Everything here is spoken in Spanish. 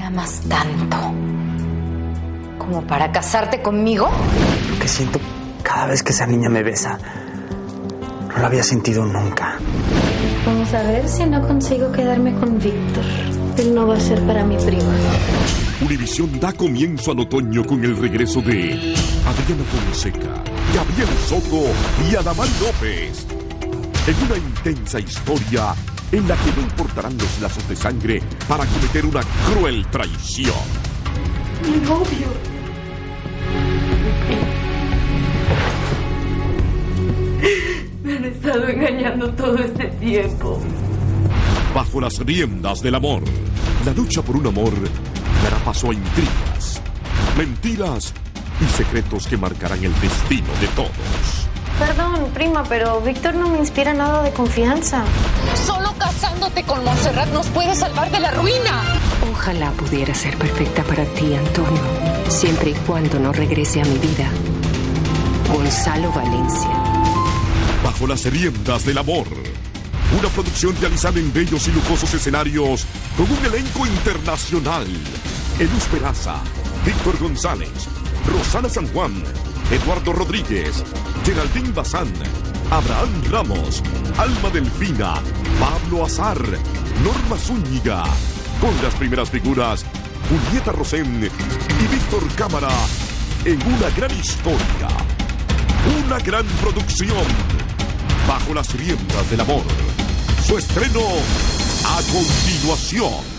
amas tanto como para casarte conmigo? Lo que siento cada vez que esa niña me besa, no lo había sentido nunca. Vamos a ver si no consigo quedarme con Víctor. Él no va a ser para mi prima. Univisión da comienzo al otoño con el regreso de Adriana Fonseca, Gabriel Soto y Adamán López. En una intensa historia en la que no importarán los lazos de sangre para cometer una cruel traición. Mi novio. Me han estado engañando todo este tiempo. Bajo las riendas del amor, la lucha por un amor dará paso a intrigas, mentiras y secretos que marcarán el destino de todos. Perdón, prima, pero Víctor no me inspira nada de confianza. Solo casándote con Montserrat nos puede salvar de la ruina. Ojalá pudiera ser perfecta para ti, Antonio, siempre y cuando no regrese a mi vida. Gonzalo Valencia. Bajo las riendas del amor. Una producción realizada en bellos y lujosos escenarios con un elenco internacional. Eluz Peraza, Víctor González, Rosana San Juan, Eduardo Rodríguez, Geraldine Bazán, Abraham Ramos, Alma Delfina, Pablo Azar, Norma Zúñiga. Con las primeras figuras, Julieta Rosén y Víctor Cámara en una gran historia. Una gran producción. Bajo las riendas del amor. Su estreno a continuación.